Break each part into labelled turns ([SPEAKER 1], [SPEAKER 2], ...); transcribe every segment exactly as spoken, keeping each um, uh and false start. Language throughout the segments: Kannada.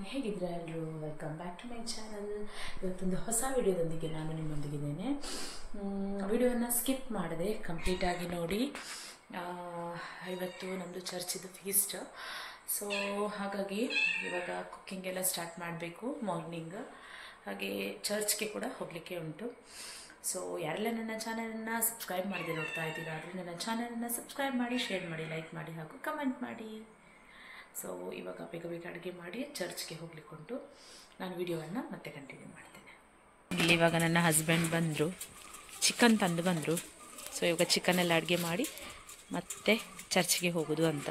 [SPEAKER 1] ಹೇಗಿದ್ದೀರಾ ಎಲ್ಲರೂ? Welcome back to my channel. ಇವತ್ತೊಂದು ಹೊಸ ವಿಡಿಯೋದೊಂದಿಗೆ ನಾನು ನಿಮ್ಮೊಂದಿಗಿದ್ದೇನೆ. ವಿಡಿಯೋನ ಸ್ಕಿಪ್ ಮಾಡದೆ ಕಂಪ್ಲೀಟಾಗಿ ನೋಡಿ. ಇವತ್ತು ನಮ್ಮದು ಚರ್ಚಿದು ಫೀಸ್ಟ್, ಸೊ ಹಾಗಾಗಿ ಇವಾಗ ಕುಕ್ಕಿಂಗ್ ಎಲ್ಲ ಸ್ಟಾರ್ಟ್ ಮಾಡಬೇಕು ಮಾರ್ನಿಂಗ್. ಹಾಗೆ ಚರ್ಚ್ಗೆ ಕೂಡ ಹೋಗಲಿಕ್ಕೆ ಉಂಟು. ಸೊ ಯಾರೆಲ್ಲ ನನ್ನ ಚಾನಲನ್ನು ಸಬ್ಸ್ಕ್ರೈಬ್ ಮಾಡದೆ ನೋಡ್ತಾ ಇದ್ದೀರಾ ಆದರೆ ನನ್ನ ಚಾನಲನ್ನು ಸಬ್ಸ್ಕ್ರೈಬ್ ಮಾಡಿ, ಶೇರ್ ಮಾಡಿ, ಲೈಕ್ ಮಾಡಿ ಹಾಗೂ ಕಮೆಂಟ್ ಮಾಡಿ. ಸೊ ಇವಾಗ ಬೇಗ ಬೇಗ ಅಡುಗೆ ಮಾಡಿ ಚರ್ಚ್ಗೆ ಹೋಗ್ಲಿಕ್ಕುಂಟು. ನಾನು ವಿಡಿಯೋವನ್ನು ಮತ್ತೆ ಕಂಟಿನ್ಯೂ ಮಾಡ್ತೇನೆ. ಇಲ್ಲಿ ಇವಾಗ ನನ್ನ ಹಸ್ಬೆಂಡ್ ಬಂದರು, ಚಿಕನ್ ತಂದು ಬಂದರು. ಸೊ ಇವಾಗ ಚಿಕನೆಲ್ಲ ಅಡುಗೆ ಮಾಡಿ ಮತ್ತೆ ಚರ್ಚ್ಗೆ ಹೋಗೋದು ಅಂತ.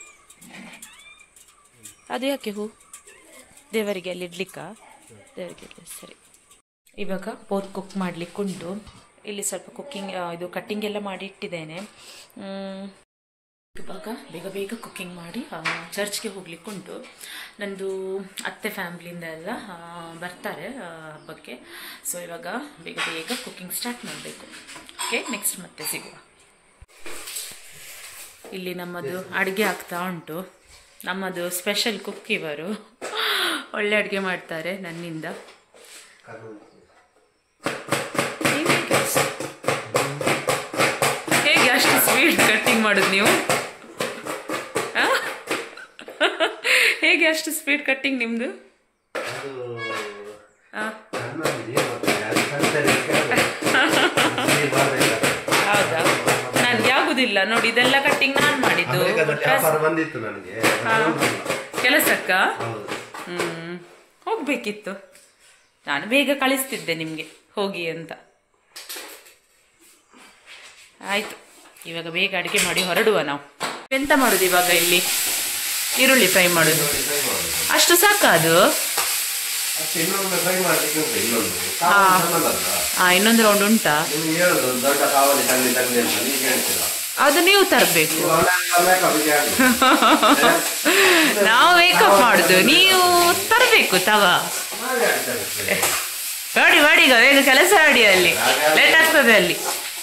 [SPEAKER 1] ಅದು ಯಾಕೆ ಹೂ ದೇವರಿಗೆ ಅಲ್ಲಿ ಇಡ್ಲಿಕ್ಕ? ದೇವರಿಗೆ ಸರಿ. ಇವಾಗ ಪೋರ್ಕ್ ಕುಕ್ ಮಾಡಲಿಕ್ಕುಂಟು. ಇಲ್ಲಿ ಸ್ವಲ್ಪ ಕುಕ್ಕಿಂಗ್ ಇದು ಕಟ್ಟಿಂಗ್ ಎಲ್ಲ ಮಾಡಿ ಇಟ್ಟಿದ್ದೇನೆ. ಇವಾಗ ಬೇಗ ಬೇಗ ಕುಕ್ಕಿಂಗ್ ಮಾಡಿ ಚರ್ಚ್ಗೆ ಹೋಗ್ಲಿಕ್ಕುಂಟು. ನಂದು ಅತ್ತೆ ಫ್ಯಾಮ್ಲಿಯಿಂದ ಎಲ್ಲ ಬರ್ತಾರೆ ಹಬ್ಬಕ್ಕೆ. ಸೊ ಇವಾಗ ಬೇಗ ಬೇಗ ಕುಕ್ಕಿಂಗ್ ಸ್ಟಾರ್ಟ್ ಮಾಡಬೇಕು. ಓಕೆ, ನೆಕ್ಸ್ಟ್ ಮತ್ತೆ ಸಿಗುವ. ಇಲ್ಲಿ ನಮ್ಮದು ಅಡುಗೆ ಆಗ್ತಾ ಉಂಟು. ನಮ್ಮದು ಸ್ಪೆಷಲ್ ಕುಕ್ ಇವರು, ಒಳ್ಳೆ ಅಡುಗೆ ಮಾಡ್ತಾರೆ ನನ್ನಿಂದ. ಹೇಗೆ ಅಷ್ಟು ಸ್ವೀಟ್ ಕಟ್ಟಿಂಗ್ ಮಾಡೋದು ನೀವು? ಹೇಗೆ ಅಷ್ಟು ಸ್ಪೀಡ್ ಕಟ್ಟಿಂಗ್ ನಿಮ್ದು? ಹೌದಾ? ನನ್ಗೆ ಆಗುದಿಲ್ಲ ನೋಡಿ, ಇದೆಲ್ಲ ಕಟ್ಟಿಂಗ್ ನಾನು ಮಾಡಿದ್ದು ಕೆಲಸಕ್ಕ. ಹ್ಮ್ ಹೋಗ್ಬೇಕಿತ್ತು, ನಾನು ಬೇಗ ಕಳಿಸ್ತಿದ್ದೆ ನಿಮ್ಗೆ ಹೋಗಿ ಅಂತ. ಆಯ್ತು, ಇವಾಗ ಬೇಗ ಅಡುಗೆ ಮಾಡಿ ಹೊರಡುವ ನಾವು. ಎಂತ ಮಾಡುದು ಇವಾಗ? ಇಲ್ಲಿ ಈರುಳ್ಳಿ ಫ್ರೈ ಮಾಡೋದು ಅಷ್ಟು ಸಾಕಾ? ಅದು ಇನ್ನೊಂದು ರೌಂಡ್ ಉಂಟಾ? ಅದು ನೀವು ತರಬೇಕು. ನಾವು ಮೇಕಪ್ ಮಾಡುದು, ನೀವು ತರಬೇಕು ತವ. ನೋಡಿ ಮಾಡಿ, ಈಗ ಬೇಗ ಕೆಲಸ ಮಾಡಿ, ಅಲ್ಲಿ ಲೇಟ್ ಆಗ್ತದೆ. ಅಲ್ಲಿ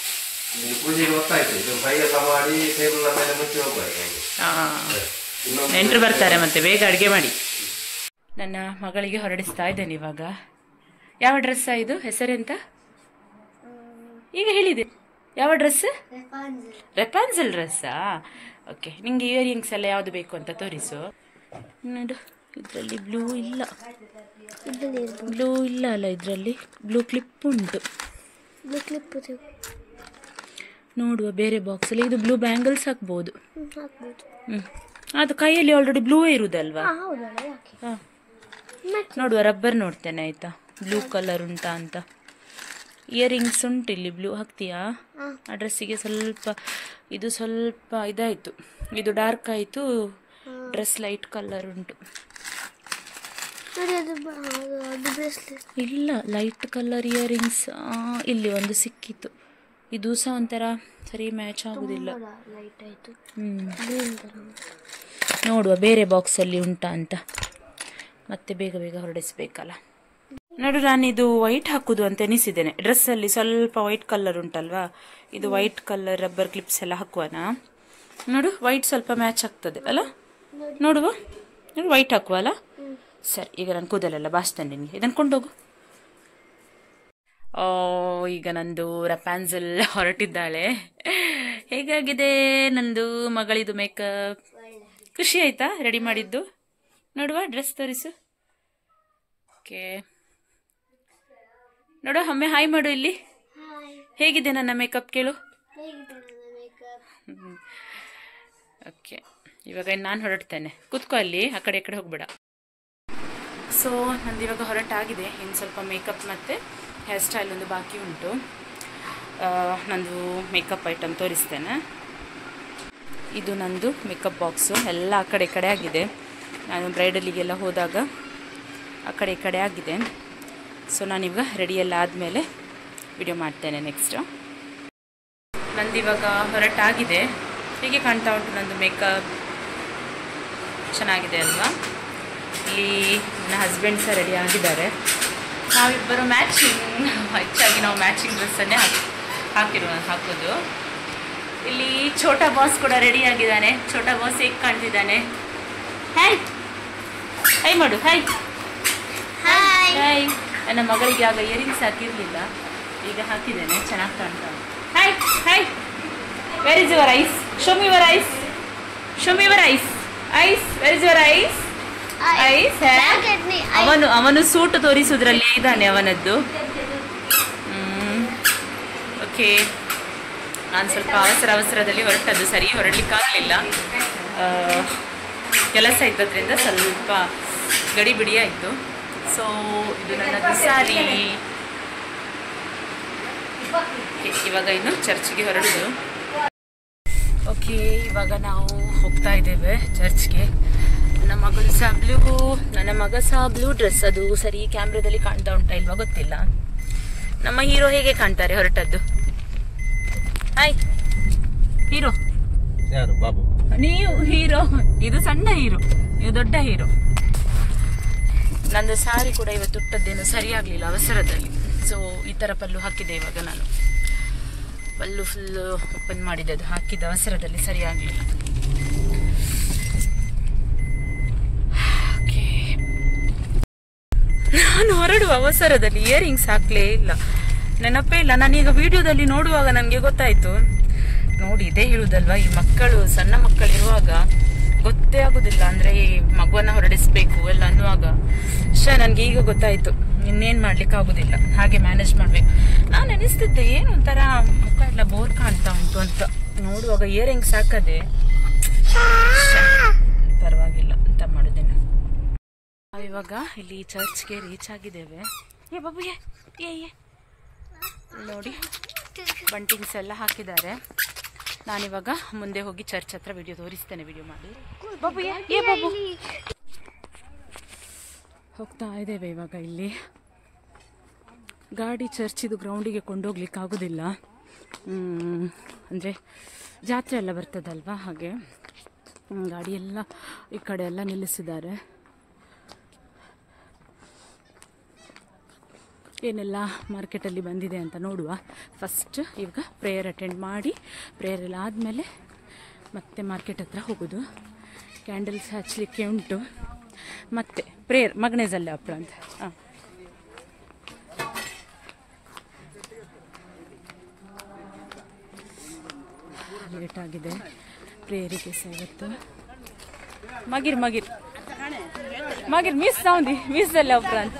[SPEAKER 1] ನೆಂಟರು ಬರ್ತಾರೆ, ಮತ್ತೆ ಬೇಗ ಅಡುಗೆ ಮಾಡಿ. ನನ್ನ ಮಗಳಿಗೆ ಹೊರಡಿಸ್ತಾ ಇದ್ದೇನೆ ಇವಾಗ. ಯಾವ ಡ್ರೆಸ್ ಇದು? ಹೆಸರೆಂತ ಈಗ ಹೇಳಿದೆ? ಯಾವ ಡ್ರೆಸ್? ರೆಪಾನ್ಸಲ್ ಡ್ರೆಸ್ಸಾ? ಓಕೆ, ನಿಂಗೆ ಇಯರಿಂಗ್ಸ್ ಎಲ್ಲ ಯಾವುದು ಬೇಕು ಅಂತ ತೋರಿಸು. ನೋಡು, ಇದರಲ್ಲಿ ಬ್ಲೂ ಇಲ್ಲ, ಬ್ಲೂ ಇಲ್ಲ ಅಲ್ಲ ಇದರಲ್ಲಿ. ಬ್ಲೂ ಕ್ಲಿಪ್ ಉಂಟು. ನೋಡುವ ಬೇರೆ ಬಾಕ್ಸಲ್ಲಿ. ಇದು ಬ್ಲೂ ಬ್ಯಾಂಗಲ್ಸ್ ಹಾಕ್ಬೋದು. ಹ್ಞೂ, ಅದು ಕೈಯಲ್ಲಿ ಆಲ್ರೆಡಿ ಬ್ಲೂ ಇರುವುದಲ್ವಾ? ಹಾಂ, ನೋಡುವ ರಬ್ಬರ್ ನೋಡ್ತೇನೆ ಆಯಿತಾ, ಬ್ಲೂ ಕಲರ್ ಉಂಟಾ ಅಂತ. ಇಯರಿಂಗ್ಸ್ ಉಂಟು ಇಲ್ಲಿ. ಬ್ಲೂ ಹಾಕ್ತೀಯಾ? ಆ ಡ್ರೆಸ್ಸಿಗೆ ಸ್ವಲ್ಪ ಇದು ಸ್ವಲ್ಪ ಇದಾಯಿತು, ಇದು ಡಾರ್ಕ್ ಆಯಿತು. ಡ್ರೆಸ್ ಲೈಟ್ ಕಲರ್ ಉಂಟು. ಇಲ್ಲ, ಲೈಟ್ ಕಲರ್ ಇಯರಿಂಗ್ಸ್ ಇಲ್ಲಿ ಒಂದು ಸಿಕ್ಕಿತ್ತು. ಇದು ಸಹ ಒಂಥರ ಸರಿ ಮ್ಯಾಚ್ ಆಗುದಿಲ್ಲ. ಹ್ಞೂ, ನೋಡುವ ಬೇರೆ ಬಾಕ್ಸಲ್ಲಿ ಉಂಟಾ ಅಂತ. ಮತ್ತೆ ಬೇಗ ಬೇಗ ಹೊರಡಿಸ್ಬೇಕಲ್ಲ. ನೋಡು, ನಾನಿದು ವೈಟ್ ಹಾಕುದು ಅಂತ ಎನಿಸಿದ್ದೇನೆ. ಡ್ರೆಸ್ಸಲ್ಲಿ ಸ್ವಲ್ಪ ವೈಟ್ ಕಲರ್ ಉಂಟಲ್ವಾ, ಇದು ವೈಟ್ ಕಲರ್ ರಬ್ಬರ್ ಕ್ಲಿಪ್ಸ್ ಎಲ್ಲ ಹಾಕುವನಾ? ನೋಡು, ವೈಟ್ ಸ್ವಲ್ಪ ಮ್ಯಾಚ್ ಆಗ್ತದೆ ಅಲ್ಲ? ನೋಡುವ, ನೋಡು ವೈಟ್ ಹಾಕುವ ಅಲ್ಲ? ಸರಿ, ಈಗ ನಾನು ಕೂದಲೆಲ್ಲ ಬಾಚ್ತೇನೆ ನಿನಗೆ. ಇದನ್ನು ಕೊಂಡೋಗು. ಓ, ಈಗ ನಂದು ರಪಾನ್ಸಲ್ ಹೊರಟಿದ್ದಾಳೆ. ಹೇಗಾಗಿದೆ ನಂದು ಮಗಳಿದು ಮೇಕಪ್? ಖುಷಿ ಆಯ್ತಾ ರೆಡಿ ಮಾಡಿದ್ದು? ನೋಡುವ, ಡ್ರೆಸ್ ತೋರಿಸು. ಓಕೆ, ನೋಡು, ಒಮ್ಮೆ ಹಾಯ್ ಮಾಡು ಇಲ್ಲಿ. ಹೇಗಿದೆ ನನ್ನ ಮೇಕಪ್ ಕೇಳು. ಓಕೆ, ಇವಾಗ ನಾನು ಹೊರಡ್ತೇನೆ. ಕೂತ್ಕೋ ಅಲ್ಲಿ, ಆ ಕಡೆ ಈ ಕಡೆ ಹೋಗ್ಬೇಡ. ಸೊ ನಂದು ಇವಾಗ ಹೊರಟಾಗಿದೆ. ಇನ್ನು ಸ್ವಲ್ಪ ಮೇಕಪ್ ಮತ್ತು ಹೇರ್ ಸ್ಟೈಲ್ ಒಂದು ಬಾಕಿ ಉಂಟು. ನಂದು ಮೇಕಪ್ ಐಟಮ್ ತೋರಿಸ್ತೇನೆ. ಇದು ನಂದು ಮೇಕಪ್ ಬಾಕ್ಸು. ಎಲ್ಲ ಆ ಕಡೆ ಈ ಕಡೆ ಆಗಿದೆ. ನಾನು ಬ್ರೈಡಲಿಗೆಲ್ಲ ಹೋದಾಗ ಆ ಕಡೆ ಈ ಕಡೆ ಆಗಿದೆ. ಸೊ ನಾನಿವಾಗ ರೆಡಿಯೆಲ್ಲ ಆದಮೇಲೆ ವಿಡಿಯೋ ಮಾಡ್ತೇನೆ ನೆಕ್ಸ್ಟು. ನಂದು ಇವಾಗ ಹೊರಟಾಗಿದೆ. ಹೀಗೆ ಕಾಣ್ತಾ ಉಂಟು ನಂದು ಮೇಕಪ್. ಚೆನ್ನಾಗಿದೆ ಅಲ್ವಾ? ಇಲ್ಲಿ ನನ್ನ ಹಸ್ಬೆಂಡ್ ಸಹ ರೆಡಿ ಆಗಿದ್ದಾರೆ. ನಾವಿಬ್ಬರು ಮ್ಯಾಚಿಂಗ್, ಹೆಚ್ಚಾಗಿ ನಾವು ಮ್ಯಾಚಿಂಗ್ ಡ್ರೆಸ್ಸನ್ನೇ ಹಾಕಿ ಹಾಕಿರುವ ಹಾಕೋದು. ಇಲ್ಲಿ ಛೋಟಾ ಬಾಸ್ ಕೂಡ ರೆಡಿ ಆಗಿದ್ದಾನೆ. ಛೋಟಾ ಬಾಸ್ ಹೇಗೆ ಕಾಣ್ತಿದ್ದಾನೆ? ಹಾಯ್ ಹಾಯ್ ಮಾಡು, ಹಾಯ್. ಹಾಯ್. ನನ್ನ ಮಗಳಿಗೆ ಆಗ ಇಯರಿಂಗ್ಸ್ ಹಾಕಿರಲಿಲ್ಲ, ಈಗ ಹಾಕಿದ್ದೇನೆ, ಚೆನ್ನಾಗಿ ಕಾಣ್ತಾ. Hi hi. Where is your eyes? Show me your eyes. Show me your eyes. Eyes where is your eyes? Eyes. ಅವನು ಅವನು ಸೂಟು ತೋರಿಸುವುದರಲ್ಲಿ ಇದ್ದಾನೆ ಅವನದ್ದು. ಓಕೆ, ನಾನು ಸ್ವಲ್ಪ ಅವಸರ ಅವಸರದಲ್ಲಿ ಹೊರಟದ್ದು, ಸರಿ ಹೊರಡಲಿಕ್ಕಾಗಲಿಲ್ಲ. ಕೆಲಸ ಇದ್ದದ್ರಿಂದ ಸ್ವಲ್ಪ ಗಡಿಬಿಡಿ ಆಯಿತು. ಸೊ ಇದು ನನ್ನ ಸಾರಿ. ಇವಾಗ ಇನ್ನು ಚರ್ಚ್ಗೆ ಹೊರಡುದು. ಓಕೆ, ಇವಾಗ ನಾವು ಹೋಗ್ತಾ ಇದ್ದೇವೆ ಚರ್ಚ್ಗೆ. ನನ್ನ ಮಗಳು ಸಹ ಬ್ಲೂ, ನನ್ನ ಮಗ ಸಹ ಬ್ಲೂ ಡ್ರೆಸ್. ಅದು ಸರಿ ಕ್ಯಾಮ್ರಾದಲ್ಲಿ ಕಾಣ್ತಾ ಉಂಟಾ ಇಲ್ವಾ ಗೊತ್ತಿಲ್ಲ. ನಮ್ಮ ಹೀರೋ ಹೇಗೆ ಕಾಣ್ತಾರೆ ಹೊರಟದ್ದು? Hi hero.
[SPEAKER 2] ಯಾರು? ಬಾಬು.
[SPEAKER 1] ನೀವು ಹೀರೋ, ಇದು ಸಣ್ಣ ಹೀರೋ, ನೀವು ದೊಡ್ಡ ಹೀರೋ. ನಂದು ಸಾರಿ ಕೂಡ ಇವತ್ತು ಉಟ್ಟದ್ದೇನು ಸರಿಯಾಗಲಿಲ್ಲ ಅವಸರದಲ್ಲಿ. ಸೊ ಈ ಥರ ಪಲ್ಲು ಹಾಕಿದೆ. ಇವಾಗ ನಾನು ಪಲ್ಲು ಫುಲ್ ಓಪನ್ ಮಾಡಿದೆ, ಅದು ಹಾಕಿದ ಅವಸರದಲ್ಲಿ ಸರಿಯಾಗಲಿಲ್ಲ. ಓಕೆ, ನಾನು ಹೊರಡುವ ಅವಸರದಲ್ಲಿ ಇಯರಿಂಗ್ಸ್ ಹಾಕಲೇ ಇಲ್ಲ, ನೆನಪೇ ಇಲ್ಲ. ನಾನೀಗ ವಿಡಿಯೋದಲ್ಲಿ ನೋಡುವಾಗ ನನಗೆ ಗೊತ್ತಾಯ್ತು. ನೋಡಿ, ಇದೇ ಹೇಳುದಲ್ವಾ, ಈ ಮಕ್ಕಳು ಸಣ್ಣ ಮಕ್ಕಳು ಇರುವಾಗ ಗೊತ್ತೇ ಆಗುದಿಲ್ಲ, ಅಂದ್ರೆ ಈ ಮಗುವನ್ನ ಹೊರಡಿಸ್ಬೇಕು ಎಲ್ಲ ಅನ್ನುವಾಗ. ಶ ನನ್ಗೆ ಈಗ ಗೊತ್ತಾಯ್ತು, ಇನ್ನೇನ್ ಮಾಡ್ಲಿಕ್ಕೆ ಆಗುದಿಲ್ಲ, ಹಾಗೆ ಮ್ಯಾನೇಜ್ ಮಾಡ್ಬೇಕು. ನಾನು ಎನಿಸ್ತಿದ್ದೆ ಏನು ಒಂಥರ ಮುಖ ಎಲ್ಲ ಬೋರ್ ಕಾಣ್ತಾ ಉಂಟು ಅಂತ. ನೋಡುವಾಗ ಇಯರಿಂಗ್ಸ್ ಹಾಕದೆ ಪರವಾಗಿಲ್ಲ ಅಂತ ಮಾಡುದೇನೆ. ಇವಾಗ ಇಲ್ಲಿ ಚರ್ಚ್ಗೆ ರೀಚ್ ಆಗಿದ್ದೇವೆ. ಏ ಬಾಬು, ಏ ಏ ನೋಡಿ, ಬಂಟಿಂಗ್ಸ್ ಎಲ್ಲ ಹಾಕಿದ್ದಾರೆ. ನಾನಿವಾಗ ಮುಂದೆ ಹೋಗಿ ಚರ್ಚ್ ಹತ್ರ ವಿಡಿಯೋ ತೋರಿಸ್ತೇನೆ, ವಿಡಿಯೋ ಮಾಡಿ. ಬಾಬು ಏ ಬಾಬು, ಹೋಗ್ತಾ ಇದ್ದೇವೆ ಇವಾಗ. ಇಲ್ಲಿ ಗಾಡಿ ಚರ್ಚಿದು ಗ್ರೌಂಡಿಗೆ ಕೊಂಡೋಗ್ಲಿಕ್ಕೆ ಆಗೋದಿಲ್ಲ, ಅಂದರೆ ಜಾತ್ರೆ ಎಲ್ಲ ಬರ್ತದಲ್ವಾ, ಹಾಗೆ ಗಾಡಿ ಎಲ್ಲ ಈ ಕಡೆ ಎಲ್ಲ ನಿಲ್ಲಿಸಿದ್ದಾರೆ. ಏನೆಲ್ಲ ಮಾರ್ಕೆಟಲ್ಲಿ ಬಂದಿದೆ ಅಂತ ನೋಡುವ. ಫಸ್ಟ್ ಇವಾಗ ಪ್ರೇಯರ್ ಅಟೆಂಡ್ ಮಾಡಿ, ಪ್ರೇಯರ್ ಎಲ್ಲ ಆದಮೇಲೆ ಮತ್ತೆ ಮಾರ್ಕೆಟ್ ಹತ್ರ ಹೋಗೋದು. ಕ್ಯಾಂಡಲ್ಸ್ ಹಚ್ಚಲಿಕ್ಕೆ ಉಂಟು, ಮತ್ತೆ ಪ್ರೇಯರ್ ಮಗನೇಜಲ್ಲೇ ಅಪ್ರ ಅಂತ. ಹಾಂ, ಲೇಟ್ ಆಗಿದೆ ಪ್ರೇಯರಿಗೆ ಸಹ ಇವತ್ತು. ಮಗಿರ್ ಮಗಿರ್ ಮಗಿರ್ ಮಿಸ್ ಸೌಂದಿ ಮಿಸ್ ಅಲ್ಲೇ ಅಪ್ರ ಅಂತ.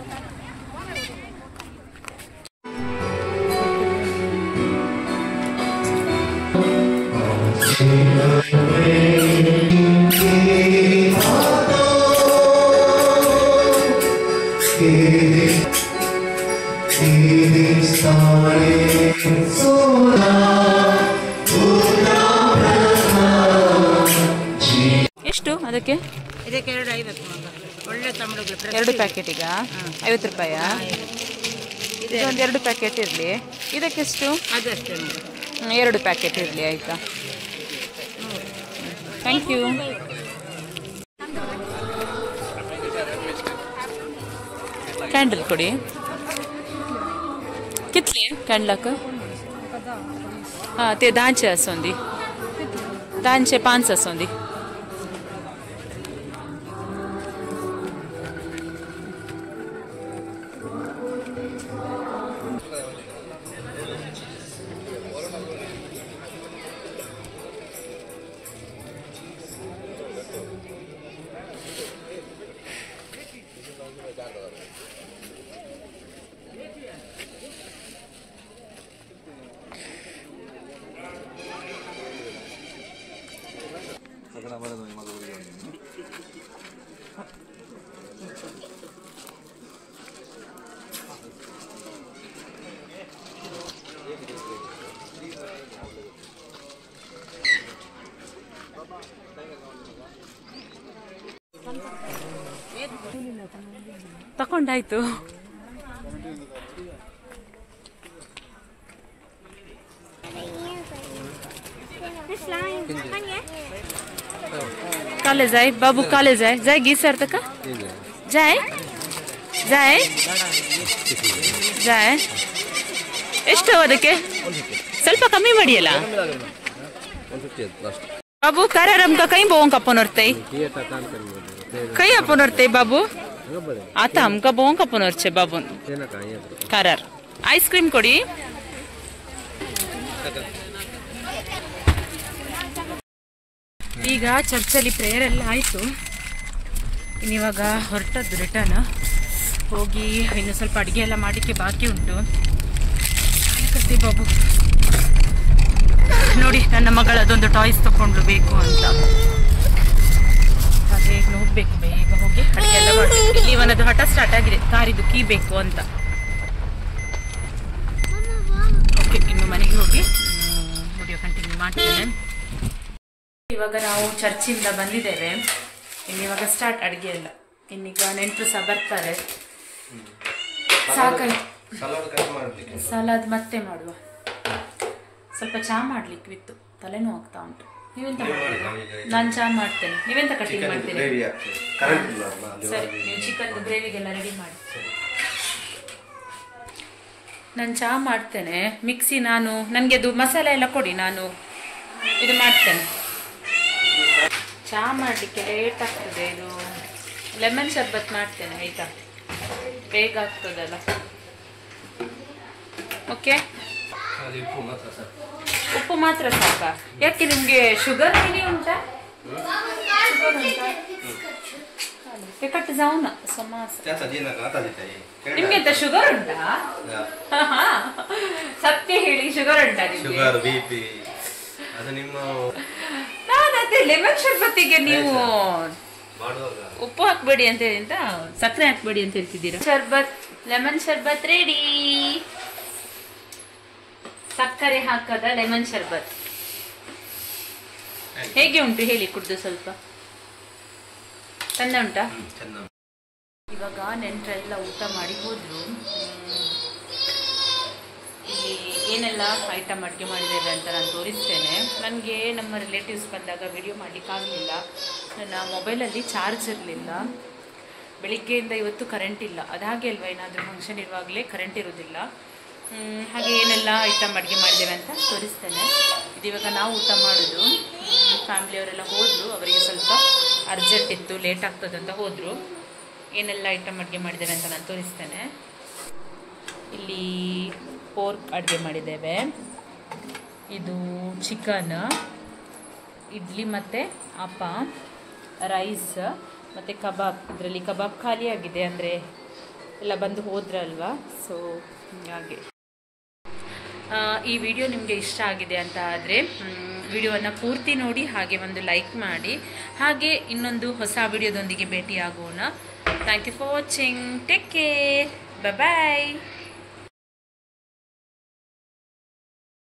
[SPEAKER 1] ಎಷ್ಟು ಅದಕ್ಕೆ?
[SPEAKER 3] ಇದಕ್ಕೆ ಎರಡು ಐವತ್ತು ಒಳ್ಳೆ ತಮಿಳು.
[SPEAKER 1] ಎರಡು ಪ್ಯಾಕೆಟಿಗ ಐವತ್ತು ರೂಪಾಯ? ಇದೊಂದು ಎರಡು ಪ್ಯಾಕೆಟ್ ಇರಲಿ. ಇದಕ್ಕೆಷ್ಟು?
[SPEAKER 3] ಅದಷ್ಟೇ,
[SPEAKER 1] ಎರಡು ಪ್ಯಾಕೆಟ್ ಇರಲಿ ಆಯಿತಾ. Thank you. ಕ್ಯಾಂಡಲ್ ಕೊಡಿ. कितले कैंडलक? हाँ ते दांचे असोंदी, दांचे पांच असोंदी. ತಕೊಂಡಾಯ್ತು. काले जाए बाबू, काले जाए जाए गीस सर तक जाए जाए जाए ಎಷ್ಟು ಅದಕ್ಕೆ ಸ್ವಲ್ಪ ಕಮ್ಮಿ ಮಾಡಿಯಲ್ಲ बाबू. कार रमका कहीं बों का अपन औरते कहीं अपन औरते बाबू ಆತ ಅಮ್ಕ ಬೋಂಕ ಪುನರ್ಚೆ ಬಾಬುನ್ ಕರರ್ ಐಸ್ ಕ್ರೀಮ್ ಕೊಡಿ. ಈಗ ಚರ್ಚಲ್ಲಿ ಪ್ರೇಯರ್ ಎಲ್ಲ ಆಯಿತು. ಇನ್ನಿವಾಗ ಹೊರಟದ್ದು ರಿಟರ್ನ್ ಹೋಗಿ ಇನ್ನು ಸ್ವಲ್ಪ ಅಡುಗೆ ಎಲ್ಲ ಮಾಡಲಿಕ್ಕೆ ಬಾಕಿ ಉಂಟು. ಕತ್ತಿ ಬಾಬು ನೋಡಿ, ನನ್ನ ಮಗಳ ಅದೊಂದು ಟಾಯ್ಸ್ ತಗೊಂಡ್ಲು ಬೇಕು ಅಂತ. ಹಾಗೆ ಈಗ ಹೋಗ್ಬೇಕು, ಬೇಗ ಹೋಗಿ ಅಡುಗೆ ಎಲ್ಲ ಮಾಡಬೇಕು. ಇಲ್ಲಿ ಇವನದು ಹಠ ಸ್ಟಾರ್ಟ್ ಆಗಿದೆ, ಕಾರಿದು ಕೀ ಬೇಕು ಅಂತ. ಓಕೆ, ಇನ್ನು ಮನೆಗೆ ಹೋಗಿ ವಿಡಿಯೋ ಕಂಟಿನ್ಯೂ ಮಾಡ್ತೇನೆ. ಇವಾಗ ನಾವು ಚರ್ಚಿಂದ ಬಂದಿದ್ದೇವೆ. ಇನ್ನಿವಾಗ ಸ್ಟಾರ್ಟ್ ಅಡುಗೆ ಎಲ್ಲ. ಇನ್ನೀಗ ನೆಂಟರು ಸಹ ಬರ್ತಾರೆ. ಸಾಕಾಯ್ತು. ಸಲಾದ್ ಮತ್ತೆ ಮಾಡುವ. ಸ್ವಲ್ಪ ಚಹಾ ಮಾಡ್ಲಿಕ್ಕೆ ಬಿತ್ತು, ತಲೆನೋವು ಆಗ್ತಾ ಉಂಟು. ನೀವೆಂತ ಮಾಡ್ತೀರಾ? ನಾನು ಚಹಾ ಮಾಡ್ತೇನೆ, ನೀವೆಂತ ಕಟಿಂಗ್ ಮಾಡ್ತೀರಿ? ಸರಿ, ನೀವು ಚಿಕನ್ ಗ್ರೇವಿಗೆಲ್ಲ ರೆಡಿ ಮಾಡಿ. ನಾನು ಚಹಾ ಮಾಡ್ತೇನೆ. ಮಿಕ್ಸಿ ನಾನು ನನಗೆ ಅದು ಮಸಾಲೆ ಎಲ್ಲ ಕೊಡಿ, ನಾನು ಇದು ಮಾಡ್ತೇನೆ. ಚಹಾ ಮಾಡಲಿಕ್ಕೆ ಲೇಟ್ ಆಗ್ತದೆ. ಇದು ಲೆಮನ್ ಶರ್ಬತ್ ಮಾಡ್ತೇನೆ ಆಯಿತಾ, ಬೇಗ ಆಗ್ತದಲ್ಲ. ಓಕೆ, ಉಪ್ಪು ಮಾತ್ರ ಸಾಕಾ? ಯಾಕೆ ನಿಮಗೆ ಶುಗರ್ ಏನೇ ಉಂಟಾ? ಶುಗರ್ ಉಂಟಾ? ಕಟ್ಟು ಜಾವುನ ಸಮಾಸ. ನಿಮ್ಗೆ ಎಂತ ಶುಗರ್ ಉಂಟಾ? ಸತ್ಯ ಹೇಳಿ, ಶುಗರ್ ಉಂಟಾ ನಿಮ್ಗೆ? ನಾನು ಅದೇ ಲೆಮನ್ ಶರ್ಬತ್ತಿಗೆ ನೀವು ಉಪ್ಪು ಹಾಕ್ಬೇಡಿ ಅಂತ ಹೇಳಿ ಅಂತ ಸಕ್ಕರೆ ಹಾಕ್ಬೇಡಿ ಅಂತ ಹೇಳ್ತಿದ್ದೀರಾ. ಶರ್ಬತ್, ಲೆಮನ್ ಶರ್ಬತ್ ರೆಡಿ. ಸಕ್ಕರೆ ಹಾಕದ ಲೆಮನ್ ಶರ್ಬತ್ ಹೇಗೆ ಉಂಟು ಹೇಳಿ, ಕುಡ್ದು ಸ್ವಲ್ಪ ಚೆಂದ ಉಂಟಾ? ಇವಾಗ ನೆಂಟರೆಲ್ಲ ಊಟ ಮಾಡಿ ಹೋದ್ರು. ಇಲ್ಲಿ ಏನೆಲ್ಲ ಐಟಮ್ ಅಡುಗೆ ಮಾಡಿದ್ದೇವೆ ಅಂತ ನಾನು ತೋರಿಸ್ತೇನೆ. ನನಗೆ ನಮ್ಮ ರಿಲೇಟಿವ್ಸ್ ಬಂದಾಗ ವಿಡಿಯೋ ಮಾಡಲಿಕ್ಕಾಗಲಿಲ್ಲ. ನನ್ನ ಮೊಬೈಲಲ್ಲಿ ಚಾರ್ಜ್ ಇರಲಿಲ್ಲ. ಬೆಳಿಗ್ಗೆಯಿಂದ ಇವತ್ತು ಕರೆಂಟ್ ಇಲ್ಲ. ಅದಾಗೆ ಅಲ್ವಾ, ಏನಾದರೂ ಫಂಕ್ಷನ್ ಇರುವಾಗಲೇ ಕರೆಂಟ್ ಇರೋದಿಲ್ಲ. ಹಾಗೆ ಏನೆಲ್ಲ ಐಟಮ್ ಅಡುಗೆ ಮಾಡಿದ್ದೇವೆ ಅಂತ ತೋರಿಸ್ತೇನೆ. ಇದಿವಾಗ ನಾವು ಊಟ ಮಾಡೋದು. ಫ್ಯಾಮಿಲಿಯವರೆಲ್ಲ ಹೋದರು, ಅವರಿಗೆ ಸ್ವಲ್ಪ ಅರ್ಜೆಂಟ್ ಇತ್ತು, ಲೇಟ್ ಆಗ್ತದೆ ಅಂತ ಹೋದರು. ಏನೆಲ್ಲ ಐಟಮ್ ಅಡುಗೆ ಮಾಡಿದ್ದೇವೆ ಅಂತ ನಾನು ತೋರಿಸ್ತೇನೆ. ಇಲ್ಲಿ ಪೋರ್ಕ್ ಅಡುಗೆ ಮಾಡಿದ್ದೇವೆ, ಇದು ಚಿಕನ್, ಇಡ್ಲಿ ಮತ್ತು ಅಪ್ಪ, ರೈಸ್ ಮತ್ತು ಕಬಾಬ್. ಇದರಲ್ಲಿ ಕಬಾಬ್ ಖಾಲಿಯಾಗಿದೆ, ಅಂದರೆ ಎಲ್ಲ ಬಂದು ಹೋದ್ರಲ್ವಾ, ಸೊ ಹಾಗೆ. ಈ ವಿಡಿಯೋ ನಿಮಗೆ ಇಷ್ಟ ಆಗಿದೆ ಅಂತ ಆದರೆ ವಿಡಿಯೋವನ್ನು ಪೂರ್ತಿ ನೋಡಿ, ಹಾಗೆ ಒಂದು ಲೈಕ್ ಮಾಡಿ. ಹಾಗೆ ಇನ್ನೊಂದು ಹೊಸ ವಿಡಿಯೋದೊಂದಿಗೆ ಭೇಟಿಯಾಗೋಣ. Thank you for watching. Take care. Bye bye.